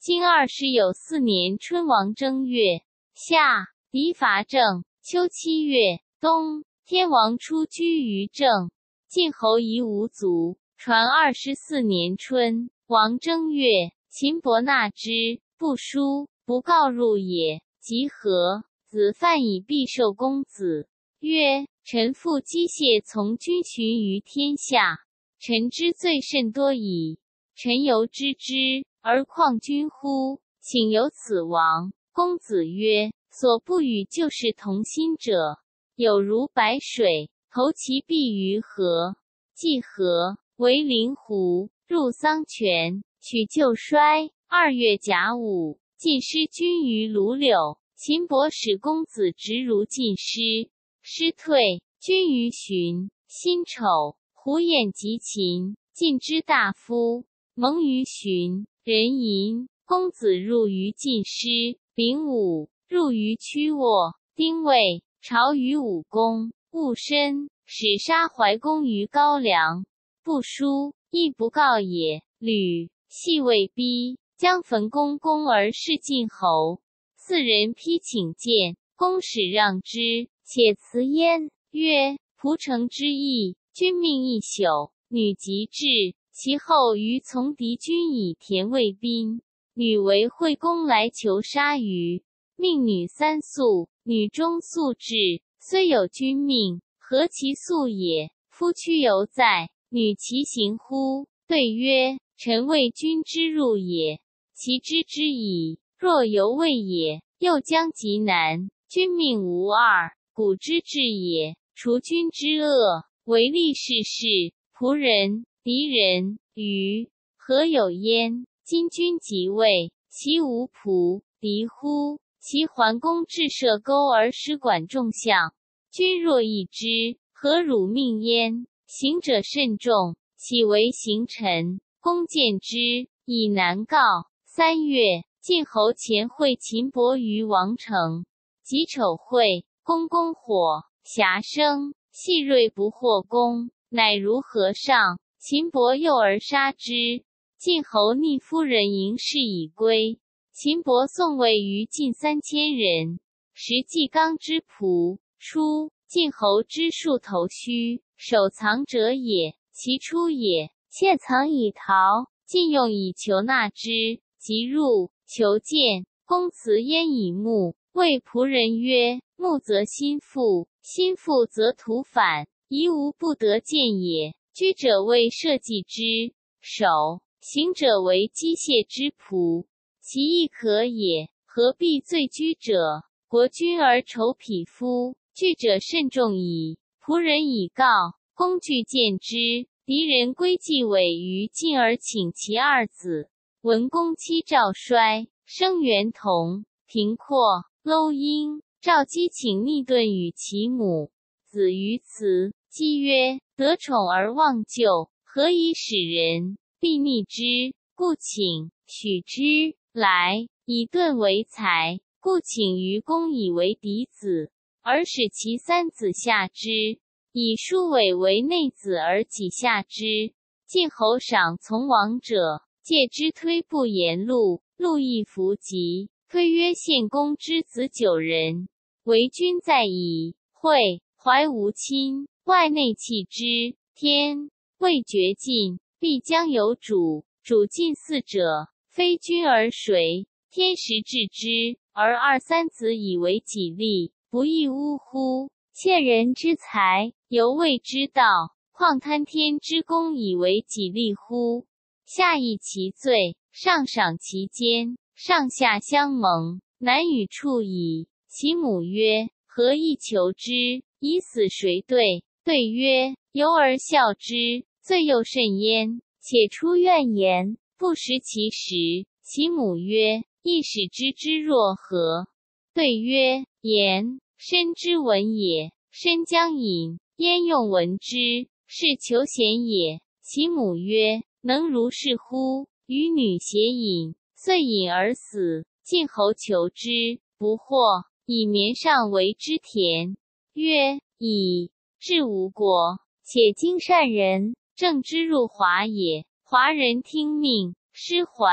经20有4年春王正月，夏，敌伐郑。秋7月，冬，天王出居于郑。晋侯夷无族。传24年春，王正月，秦伯纳之，不书，不告入也。即何？子范以必受公子。曰：臣负机械从君循于天下，臣之罪甚多矣。臣犹知之，而况君乎？请由此亡。公子曰：所不与旧事同心者，有如白水，投其必于河。既河，为灵狐，入桑泉，取旧衰。2月甲午，晋师君于卢柳。秦伯使公子直如晋师。师退，君于旬。辛丑，胡偃及秦。晋之大夫，蒙于旬。壬寅，公子入于晋师。丙午，入于曲沃。丁未，朝于武公。戊申，使杀怀公于高梁。不书，亦不告也。吕，系未逼，将焚公宫而弑晋侯。4人披请见，公使让之，且辞焉，曰：蒲城之役，君命一宿，女即至，其后余从敌军以田卫兵。女为惠公来求杀虞，命女3宿，女中宿至，虽有君命，何其宿也？夫躯犹在，女其行乎？对曰：臣为君之入也，其知之矣。若犹未也，又将极难。君命无二，古之至也。除君之恶，唯利是事，仆人、敌人、虞，何有焉？今君即位，其无仆、敌乎？其桓公至射钩而使管仲相，君若易之，何辱命焉？行者甚众，岂为行臣？公见之，以难告。3月，晋侯前会秦伯于王城。己丑会，公公火，遐生，细锐不获公，乃如和尚。秦伯诱而杀之。晋侯逆夫人迎事以归。秦伯送位于晋3000人。时纪刚之仆。初，晋侯之树头须，守藏者也。其出也，窃藏以逃。晋用以求纳之。即入，求见。公辞焉以目。谓仆人曰：目则心腹，心腹则徒反，宜无不得见也。居者为社稷之首，行者为机械之仆，其亦可也。何必罪居者？国君而仇匹夫，惧者甚众矣。仆人以告，公具见之。敌人归继委于晋而请其2子。文公妻赵衰，生元同，平括、搂婴。赵姬请逆遁与其母。子于辞。姬曰：得宠而忘旧，何以使人？必逆之，故请，许之。来，以遁为才，故请于公以为嫡子，而使其3子下之。以叔尾为内子而己下之。晋侯赏从王者，戒之推不言禄，禄亦弗及。推曰献公之子9人，为君在矣。惠怀无亲，外内弃之。天未绝尽，必将有主。主近嗣者，非君而谁？天时治之，而2、3子以为己利，不亦呜乎？窃人之财，犹未知道，况贪天之功以为己利乎？下议其罪，上赏其奸，上下相盟，难与处矣。其母曰：何以求之？以死谁对？对曰：由而笑之，罪又甚焉。且出怨言，不食其食。其母曰：亦使知之若何？对曰：言，身之闻也。身将饮，焉用闻之？是求贤也。其母曰：能如是乎？与女偕饮，遂饮而死。晋侯求之，不获，以绵上为之田。曰：以治吴国，且经善人，正之入华也。华人听命，师还，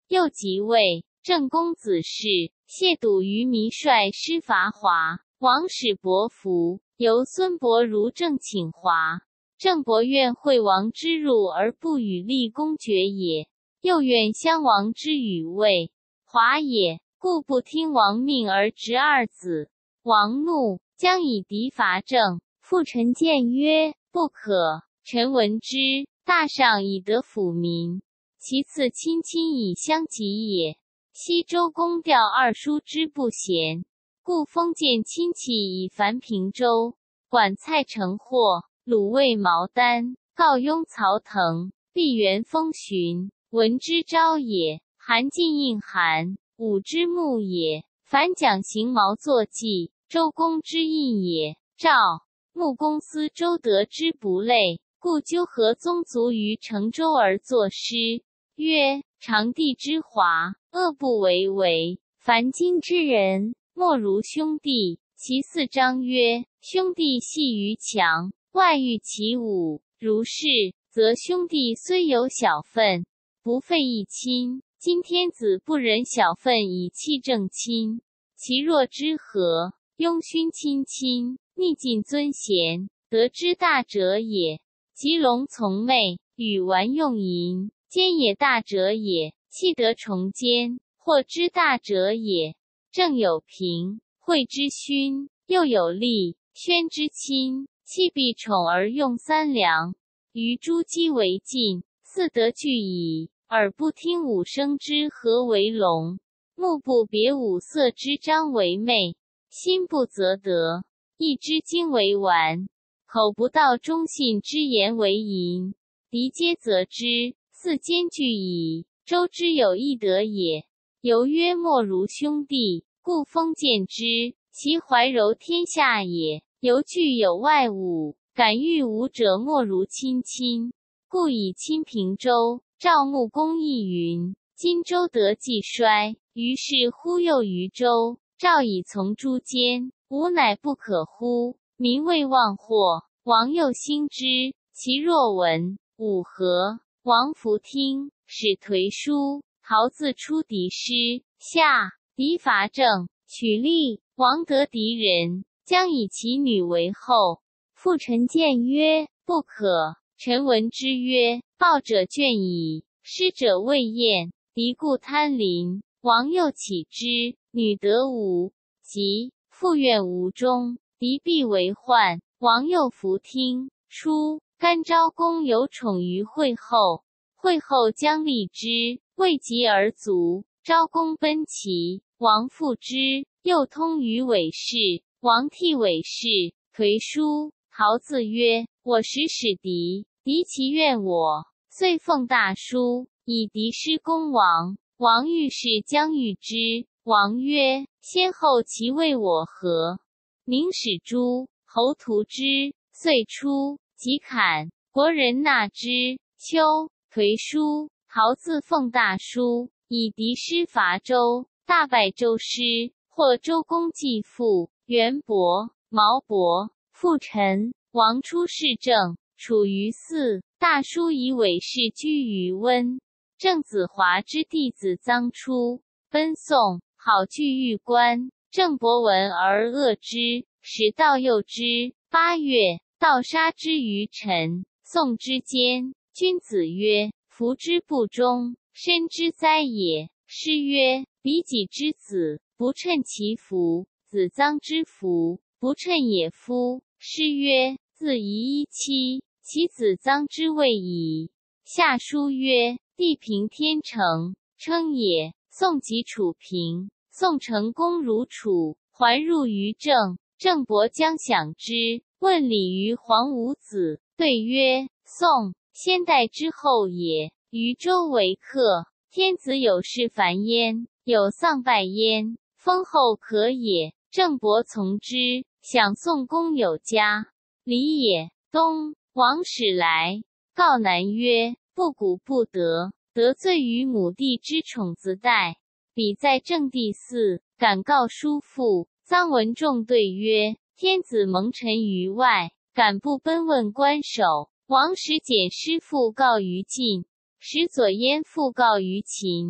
又即位，正公子事，谢笃于弥率师伐华，王使伯服，由孙伯如正请华。郑伯愿惠王之入而不与立公爵也，又愿襄王之与魏华也，故不听王命而执二子。王怒，将以敌伐郑。父臣谏曰：不可。臣闻之，大上以得抚民，其次亲亲以相及也。西周公调二叔之不贤，故封建亲戚以凡平州，管蔡成霍，鲁卫毛丹，告雍曹腾，毕原封荀，文之昭也，韩进应韩，武之穆也，凡蒋行毛作记，周公之印也。赵穆公思周德之不类，故纠合宗族于成周而作诗，曰：长帝之华，恶不为为，凡今之人，莫如兄弟。其四章曰：兄弟系于墙，外御其侮，如是，则兄弟虽有小愤，不废一亲。今天子不忍小愤以弃正亲，其若之何？庸勋亲亲，逆尽尊贤，得之大者也。及龙从妹，与玩用淫，奸也大者也。弃得重奸，或之大者也。正有平，惠之勋，又有利，宣之亲，弃必宠而用三良，于诸姬为禁，四德俱矣。耳不听五声之和为龙，目不别五色之章为媚，心不择德，意之经为丸，口不道忠信之言为淫。敌皆责之，四兼具矣。周之有义德也，由曰莫如兄弟，故封建之。其怀柔天下也，由具有外侮，敢欲武者莫如亲亲，故以亲平周。赵穆公亦云：今周德既衰，于是忽又于周。赵以从诸奸，吾乃不可乎？民未忘祸，王又兴之。其若闻武和，王弗听，使颓书，陶自出敌师。夏，敌伐郑，取利，王得敌人，将以其女为后。父臣谏曰：不可。臣闻之曰：暴者倦矣，失者未厌，敌故贪临，王又起之，女得无，即复愿无终，敌必为患，王又弗听。初，干昭公有宠于惠后，惠后将立之，未及而卒。昭公奔齐，王复之，又通于韦氏，王替韦氏，颓书。陶自曰：我时使敌，敌其怨我，遂奉大书，以敌师攻王。王欲事将御之，王曰：先后其为我何？明使诸侯屠之，遂出，即砍，国人纳之。秋，颓书。陶自奉大书，以敌师伐周，大败周师，获周公继父元伯、毛伯。父臣，王出事政，处于嗣。大书以韦氏居于温。郑子华之弟子臧出，奔宋，好据玉官。郑伯闻而恶之，使盗诱之。8月，盗杀之于陈。宋之间，君子曰：夫之不忠，身之哉也。诗曰：比己之子，不称其福；子臧之福，不称也夫。诗曰：自夷一妻，其子臧之谓矣。下书曰：地平天成，称也。宋及楚平，宋成公如楚，还入于郑。郑伯将享之，问礼于黄武子，对曰：宋，先代之后也，于周为客。天子有事烦焉，有丧拜焉，封后可也。郑伯从之，享宋公有家。礼也。冬，王使来，告南曰：不古不得，得罪于母弟之宠子代。彼在正第嗣，敢告叔父。臧文仲对曰：天子蒙尘于外，敢不奔问官守？王使简师复告于晋，使左焉复告于秦。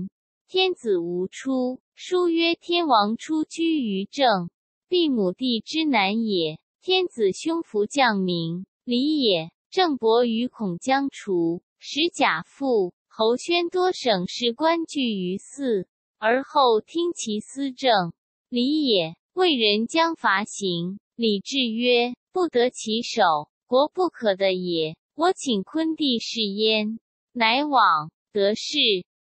天子无出。书曰：天王出居于正，必母地之南也。天子凶福降民，礼也。郑伯与孔将除，使贾父、侯宣多省事官聚于寺，而后听其思政，礼也。魏人将伐行，礼制曰：不得其手，国不可得也。我请昆弟试焉，乃往，得事。